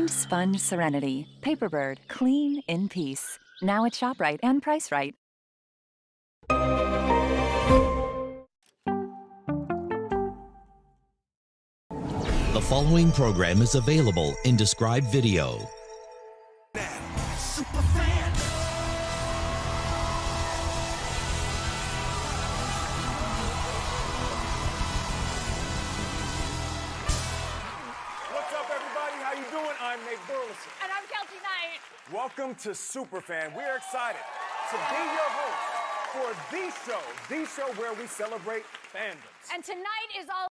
Sponge Serenity. Paperbird. Clean in peace. Now at ShopRite and Price Right. The following program is available in described video. Super fan. What's up, everybody? How you doing? I'm Nate Burleson. And I'm Kelsey Knight. Welcome to Superfan. We're excited to be your host for the show where we celebrate fandoms. And tonight is all